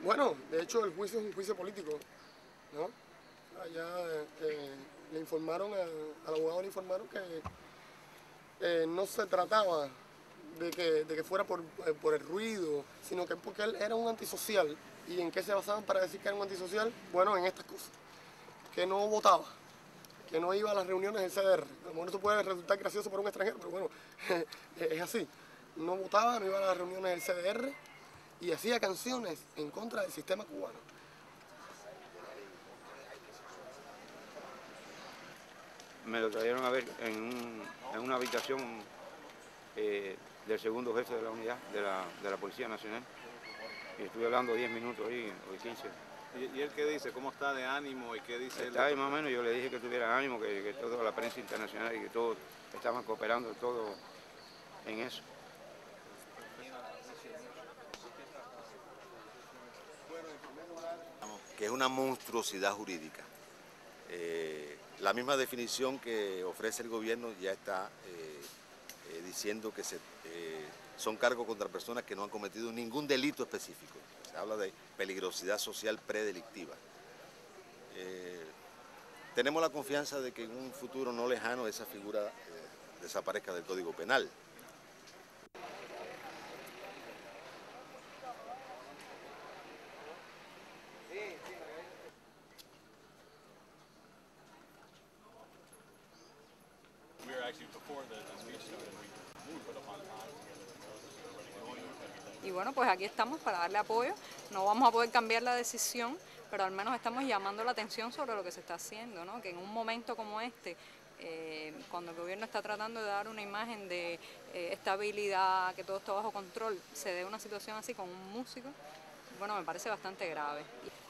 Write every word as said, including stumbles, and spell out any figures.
Bueno, de hecho el juicio es un juicio político, ¿no? Allá eh, le informaron, a, al abogado le informaron que eh, no se trataba de que, de que fuera por, eh, por el ruido, sino que porque él era un antisocial. ¿Y en qué se basaban para decir que era un antisocial? Bueno, en estas cosas, que no votaba, que no iba a las reuniones del C D R. A lo mejor eso puede resultar gracioso para un extranjero, pero bueno, es así. No votaba, no iba a las reuniones del C D R y hacía canciones en contra del sistema cubano. Me lo trajeron a ver en, un, en una habitación eh, del segundo jefe de la unidad de la, de la Policía Nacional. Y estuve hablando diez minutos ahí, o quince. ¿Y, ¿Y él qué dice? ¿Cómo está de ánimo y qué dice Está él? ahí más o menos, yo le dije que tuviera ánimo, que, que toda la prensa internacional y que todos estaban cooperando todo en eso. Que es una monstruosidad jurídica. Eh, la misma definición que ofrece el gobierno ya está eh, eh, diciendo que se, eh, son cargos contra personas que no han cometido ningún delito específico. Se habla de peligrosidad social predelictiva. Eh, tenemos la confianza de que en un futuro no lejano esa figura eh, desaparezca del Código Penal. Y bueno, pues aquí estamos para darle apoyo. No vamos a poder cambiar la decisión, pero al menos estamos llamando la atención sobre lo que se está haciendo, ¿no? Que en un momento como este, eh, cuando el gobierno está tratando de dar una imagen de eh, estabilidad, que todo está bajo control, se dé una situación así con un músico, bueno, me parece bastante grave.